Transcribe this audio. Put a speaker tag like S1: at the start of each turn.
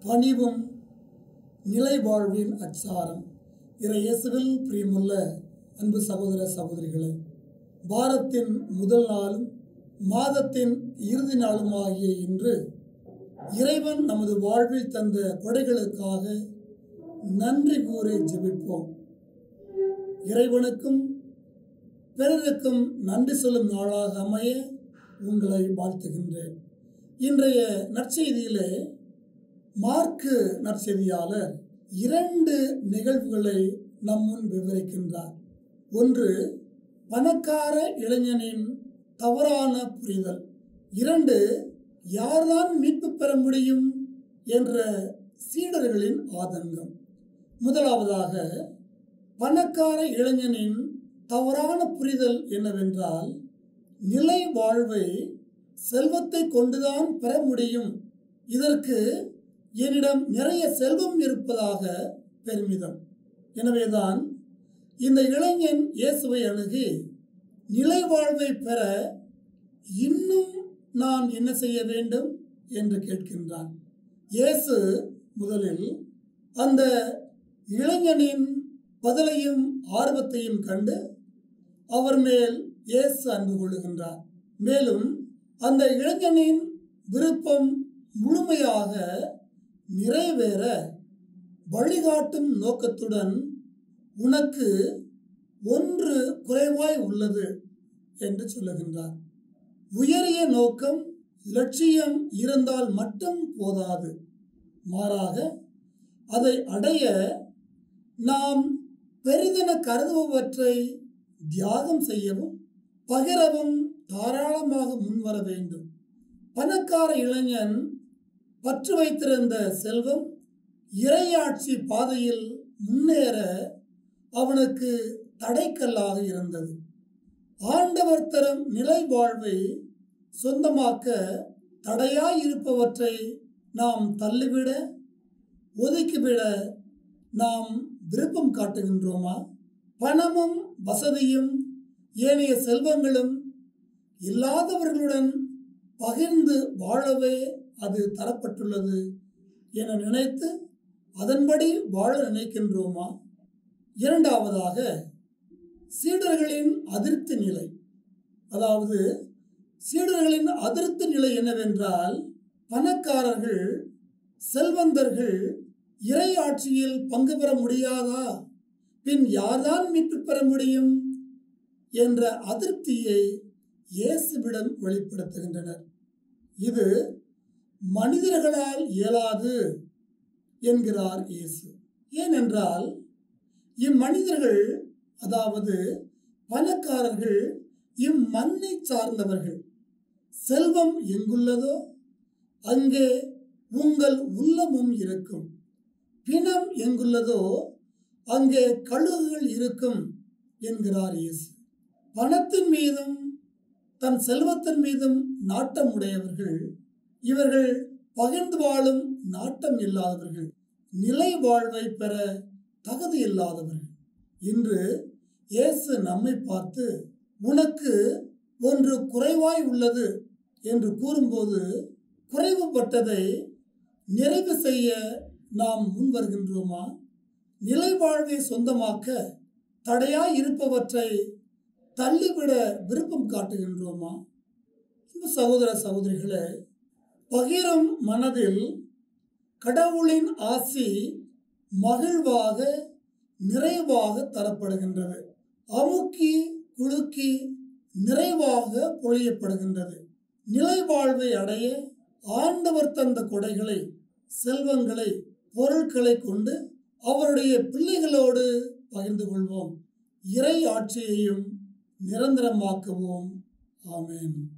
S1: பணிவும் நிலை வாழ்வின் அச்சாரம். இயேசுவில் பிரியமுள்ள அன்பு சகோதர சகோதரிகளே, வாரத்தின் முதல் நாளும் மாதத்தின் இறுதி நாளுமாகிய இன்று இறைவன் நமது வாழ்வில் தந்த கொடைகளுக்காக நன்றி கூறி ஜெபிப்போம். இறைவனுக்கும் பிறருக்கும் நன்றி சொல்லும் நாளாக அமைய உங்களை வாழ்த்துகின்றேன். இன்றைய நற்செய்தியிலே மார்க்கு நற்செய்தியாளர் 2 நிகழ்வுகளை நம் முன் விவரிக்கின்றார். ஒன்று, பணக்கார இளைஞனின் தவறான புரிதல். 2, யார்தான் மீட்பு பெற முடியும் என்ற சீடர்களின் ஆதங்கம். முதலாவதாக, பணக்கார இளைஞனின் தவறான புரிதல் என்னவென்றால், நிலை வாழ்வை செல்வத்தை கொண்டுதான் பெற முடியும், இதற்கு என்னிடம் நிறைய செல்வம் இருப்பதாக பெருமிதம். எனவேதான் இந்த இளைஞன் இயேசுவை அணுகி, நிலை வாழ்வை பெற இன்னும் நான் என்ன செய்ய வேண்டும் என்று கேட்கின்றான். இயேசு முதலில் அந்த இளைஞனின் பதிலையும் ஆர்வத்தையும் கண்டு அவர் மேல் இயேசு அன்பு கொள்ளுகின்றார். மேலும் அந்த இளைஞனின் விருப்பம் முழுமையாக நிறைவேற வழிகாட்டும் நோக்கத்துடன், உனக்கு ஒன்று குறைவாய் உள்ளது என்று சொல்லுகின்றார். உயரிய நோக்கம், லட்சியம் இருந்தால் மட்டும் போதாது, மாறாக அதை அடைய நாம் பெரிதென கருதுபவற்றை தியாகம் செய்யவும் பகிரவும் தாராளமாக முன்வர வேண்டும். பணக்கார இளைஞன் பற்று வைத்திருந்த செல்வம் இறையாட்சி பாதையில் முன்னேற அவனுக்கு தடைக்கல்லாக இருந்தது. ஆண்டவர் தரும் நிலை வாழ்வை சொந்தமாக்க தடையாய் இருப்பவற்றை நாம் தள்ளிவிட, ஒதுக்கிவிட நாம் விருப்பம் காட்டுகின்றோமா? பணமும் வசதியும் ஏனைய செல்வங்களும் இல்லாதவர்களுடன் பகிர்ந்து வாழவே அது தரப்பட்டுள்ளது என நினைத்து அதன்படி வாழ நினைக்கின்றோமா? இரண்டாவதாக, சீடர்களின் அதிருப்தி நிலை. அதாவது, சீடர்களின் அதிருப்தி நிலை என்னவென்றால், பணக்காரர்கள், செல்வந்தர்கள் இறை ஆட்சியில் பங்கு பெற முடியாதா, பின் யார்தான் மீட்பு பெற முடியும் என்ற அதிருப்தியை இயேசுவிடம் வெளிப்படுத்துகின்றனர். இது மனிதர்களால் இயலாது என்கிறார் இயேசு. ஏனென்றால் இம்மனிதர்கள், அதாவது பணக்காரர்கள், இம்மண்ணை சார்ந்தவர்கள். செல்வம் எங்குள்ளதோ அங்கே உங்கள் உள்ளமும் இருக்கும், பிணம் எங்குள்ளதோ அங்கே கழுகுகள் இருக்கும் என்கிறார் இயேசு. பணத்தின் மீதும் தன் செல்வத்தின் மீதும் நாட்டம் உடையவர்கள், இவர்கள் பகிர்ந்து வாழும் நாட்டம் இல்லாதவர்கள், நிலை வாழ்வை பெற தகுதி இல்லாதவர்கள். இன்று இயேசு நம்மை பார்த்து, உனக்கு ஒன்று குறைவாய் உள்ளது என்று கூறும்போது, குறைவுபட்டதை நிறைவு செய்ய நாம் முன் வருகின்றோமா? நிலை வாழ்வை சொந்தமாக்க தடையாய் இருப்பவற்றை தள்ளிவிட விருப்பம் காட்டுகின்றோமா? சகோதர சகோதரிகளே, பகிரும் மனதில் கடவுளின் ஆசி மகிழ்வாக நிறைவாக தரப்படுகின்றது. அமுக்கி குலுக்கி நிறைவாக பொழியப்படுகின்றது. நிலை வாழ்வை அடைய ஆண்டவர் தந்த கொடைகளை, செல்வங்களை, பொருட்களை கொண்டு அவருடைய பிள்ளைகளோடு பகிர்ந்து கொள்வோம். இறை ஆட்சியையும் நிரந்தரமாக்குவோம். ஆமென்.